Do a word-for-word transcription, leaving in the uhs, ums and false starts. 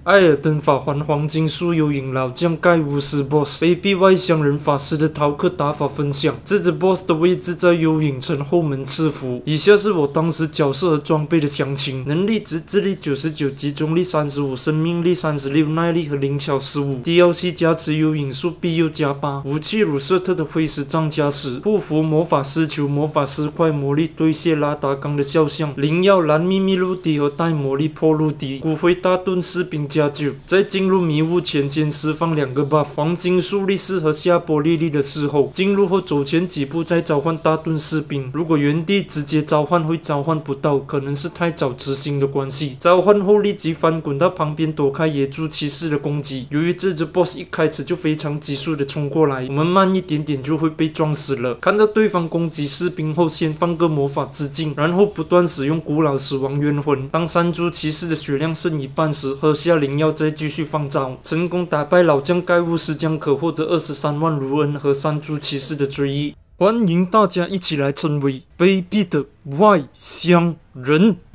艾尔登法环黄金树幽影老将盖乌斯 BOSS 卑鄙外乡人法师的逃课打法分享。这只 BOSS 的位置在幽影城后门赐福。以下是我当时角色和装备的详情：能力值智力九十九，集中力三十五，生命力三十六，耐力和灵巧十五。D L C 加持幽影术庇佑加八，武器鲁瑟特的灰石杖加十，护符魔法师球、魔法师块、魔力兑现拉达冈的肖像，灵药蓝秘密陆地和带魔力破陆地，骨灰大盾士兵加九。在进入迷雾前，先释放两个 buff， 黄金树力士和下波莉莉的侍候。进入后走前几步再召唤大盾士兵。如果原地直接召唤会召唤不到，可能是太早执行的关系。召唤后立即翻滚到旁边躲开野猪骑士的攻击。由于这只 boss 一开始就非常急速的冲过来，我们慢一点点就会被撞死了。看到对方攻击士兵后，先放个魔法之镜，然后不断使用古老死亡冤魂。当山猪骑士的血量剩一半时，喝下灵药再继续放招，成功打败老将盖乌斯，将可获得二十三万卢恩和山猪骑士的追忆。欢迎大家一起来成为卑鄙的外乡人。